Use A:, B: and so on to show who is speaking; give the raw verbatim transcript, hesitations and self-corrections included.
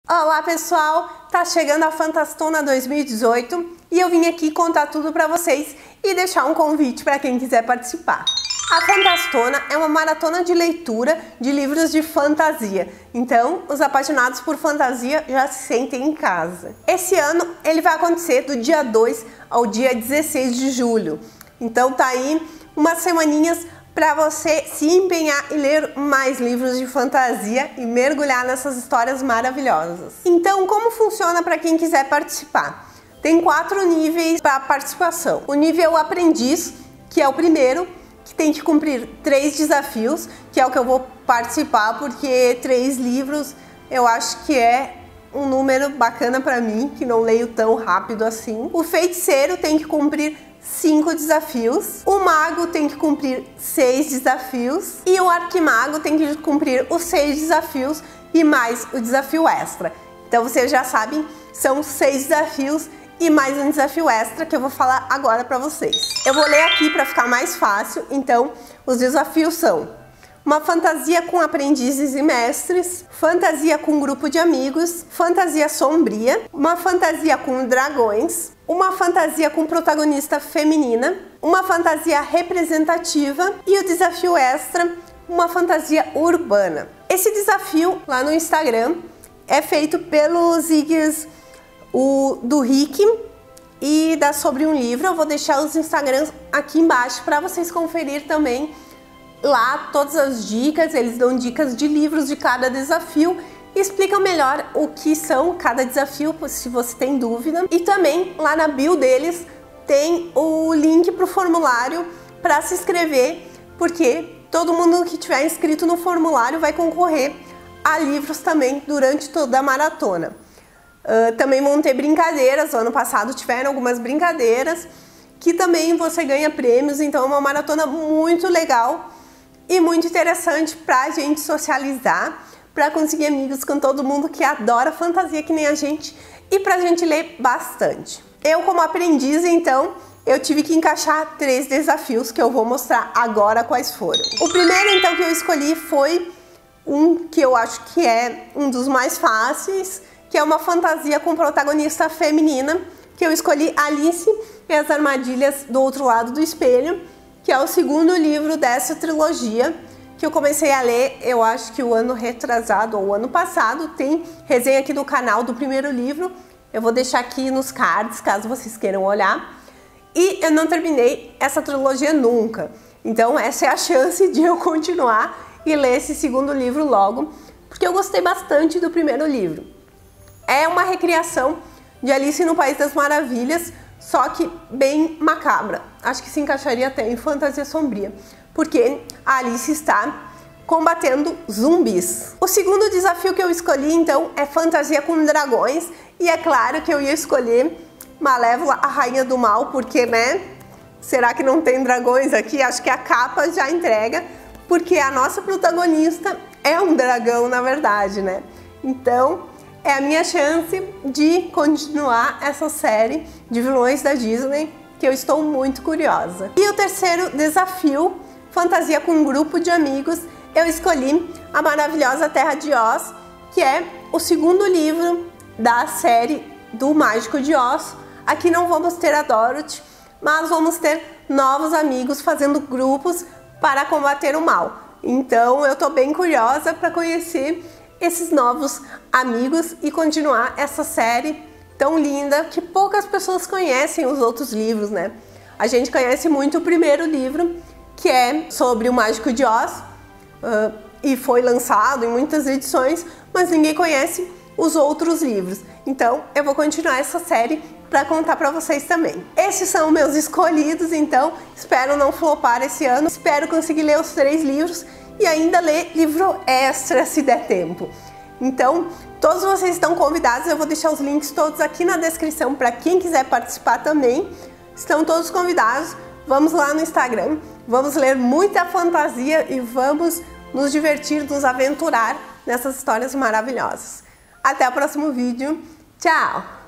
A: Olá pessoal, tá chegando a Fantastona dois mil e dezoito e eu vim aqui contar tudo pra vocês e deixar um convite para quem quiser participar. A Fantastona é uma maratona de leitura de livros de fantasia, então os apaixonados por fantasia já se sentem em casa. Esse ano ele vai acontecer do dia dois ao dia dezesseis de julho, então tá aí umas semaninhas para você se empenhar e ler mais livros de fantasia e mergulhar nessas histórias maravilhosas. Então, como funciona para quem quiser participar? Tem quatro níveis para participação. O nível aprendiz, que é o primeiro, que tem que cumprir três desafios, que é o que eu vou participar, porque três livros eu acho que é um número bacana para mim, que não leio tão rápido assim. O feiticeiro tem que cumprir cinco desafios, o mago tem que cumprir seis desafios e o arquimago tem que cumprir os seis desafios e mais o desafio extra. Então vocês já sabem, são seis desafios e mais um desafio extra que eu vou falar agora para vocês. Eu vou ler aqui para ficar mais fácil. Então os desafios são: uma fantasia com aprendizes e mestres, fantasia com grupo de amigos, fantasia sombria, uma fantasia com dragões, uma fantasia com protagonista feminina, uma fantasia representativa e o desafio extra, uma fantasia urbana. Esse desafio lá no Instagram é feito pelos Ziggs o, do Rick e da Sobre um Livro. Eu vou deixar os Instagrams aqui embaixo para vocês conferir também lá todas as dicas. Eles dão dicas de livros de cada desafio e explicam melhor o que são cada desafio, se você tem dúvida. E também lá na bio deles tem o link para o formulário para se inscrever, porque todo mundo que tiver inscrito no formulário vai concorrer a livros também durante toda a maratona. Uh, também vão ter brincadeiras. O ano passado tiveram algumas brincadeiras que também você ganha prêmios, então é uma maratona muito legal e muito interessante para a gente socializar, para conseguir amigos com todo mundo que adora fantasia que nem a gente e para a gente ler bastante. Eu, como aprendiz, então, eu tive que encaixar três desafios que eu vou mostrar agora quais foram. O primeiro, então, que eu escolhi foi um que eu acho que é um dos mais fáceis, que é uma fantasia com protagonista feminina, que eu escolhi Alice e as Armadilhas do Outro Lado do Espelho, que é o segundo livro dessa trilogia, que eu comecei a ler, eu acho que o ano retrasado ou o ano passado. Tem resenha aqui do canal do primeiro livro, eu vou deixar aqui nos cards, caso vocês queiram olhar. E eu não terminei essa trilogia nunca, então essa é a chance de eu continuar e ler esse segundo livro logo, porque eu gostei bastante do primeiro livro. É uma recriação de Alice no País das Maravilhas, só que bem macabra. Acho que se encaixaria até em fantasia sombria, porque a Alice está combatendo zumbis. O segundo desafio que eu escolhi, então, é fantasia com dragões. E é claro que eu ia escolher Malévola, a Rainha do Mal, porque, né? Será que não tem dragões aqui? Acho que a capa já entrega, porque a nossa protagonista é um dragão, na verdade, né? Então, é a minha chance de continuar essa série de vilões da Disney, que eu estou muito curiosa. E o terceiro desafio, fantasia com um grupo de amigos, eu escolhi A Maravilhosa Terra de Oz, que é o segundo livro da série do Mágico de Oz. Aqui não vamos ter a Dorothy, mas vamos ter novos amigos fazendo grupos para combater o mal. Então eu tô bem curiosa para conhecer esses novos amigos e continuar essa série tão linda que poucas pessoas conhecem os outros livros, né? A gente conhece muito o primeiro livro, que é sobre o Mágico de Oz, uh, e foi lançado em muitas edições, mas ninguém conhece os outros livros. Então eu vou continuar essa série para contar para vocês também. Esses são meus escolhidos, então espero não flopar esse ano, espero conseguir ler os três livros e ainda ler livro extra se der tempo. Então, todos vocês estão convidados, eu vou deixar os links todos aqui na descrição para quem quiser participar também. Estão todos convidados, vamos lá no Instagram, vamos ler muita fantasia e vamos nos divertir, nos aventurar nessas histórias maravilhosas. Até o próximo vídeo, tchau!